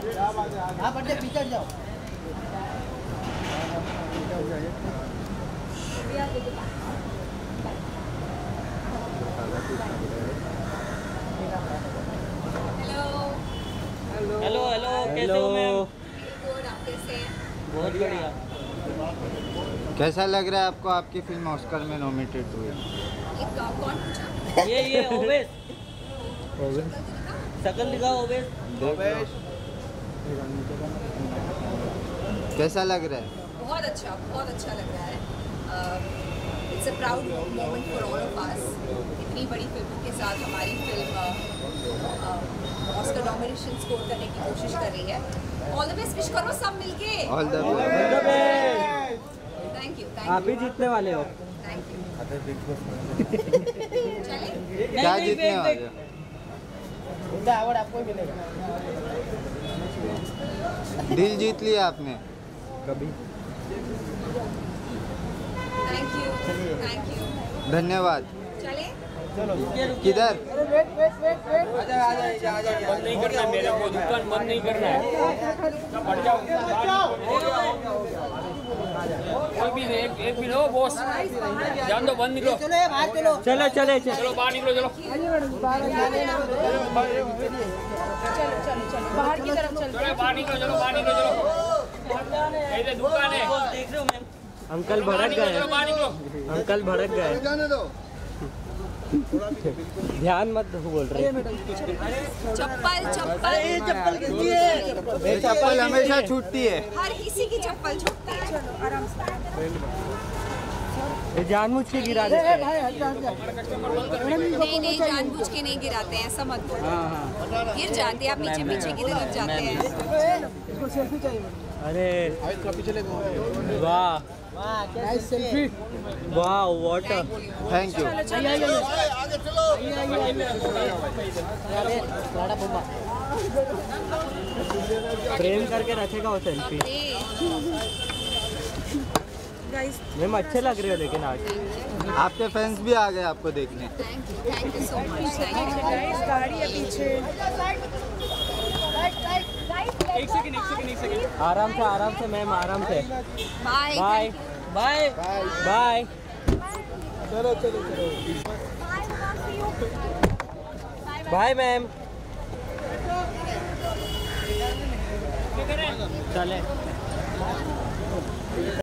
हाँ बर्थडे पीछे जाओ। हेलो हेलो कैसे हो मैम? बहुत बढ़िया। कैसा लग रहा है आपको? आपकी फिल्म ऑस्कर में नॉमिनेटेड हुई। ये ओवेस शकल दिखाओ ओवेस। कैसा लग रहा है? बहुत अच्छा लग रहा है। It's a proud moment for all of us. इतनी बड़ी फिल्मों के साथ हमारी फिल्म ऑस्कर नॉमिनेशन स्कोर करने की कोशिश कर रही है। ऑल द बेस्ट विश करो सब मिलके। All the best. Thank you. आप ही जीतने वाले हो। Thank you. क्या जीतने वाले हो? अवार्ड आपको ही मिलेगा। दिल जीत लिया आपने कभी? Thank you. धन्यवाद। चले किधर? बंद नहीं करना है मेरे को, दुकान बंद नहीं करना है। कोई भी एक भी लो बॉस, जान दो, बंद निकलो। चलो बाहर चलो। चलो चले चलो बाहर निकलो, चलो बाहर की तरफ चलो। चलो बाहर निकलो, चलो बाहर निकलो, चलो। ये दुकान है। देख रहे हो मैम? अंकल भड़क गए। चलो बाहर निकलो। अंकल भड़क गए। ध्यान मत बोल रहे। चप्पल गिरती है। ये चप्पल हमेशा छूटती है। हर किसी की चप्पल छूटती है। चलो आराम से। ये जानबूझ के गिरा देते हैं। नहीं जानबूझ के नहीं गिराते हैं, ऐसा मत बोलो। गिर जाते हैं, आप पीछे की तरफ जाते हैं। अरे वाह वाह वाटर। Thank you. प्रेम करके रखेगा वो सेल्फी। मैम अच्छे लग रहे हो लेकिन आज। आपके फैंस भी आ गए आपको देखने। Thank you so much. गाड़ी है पीछे। एक सेकंड आराम से मैम, आराम से। Bye bye bye bye. चलो बाय मैम। चले।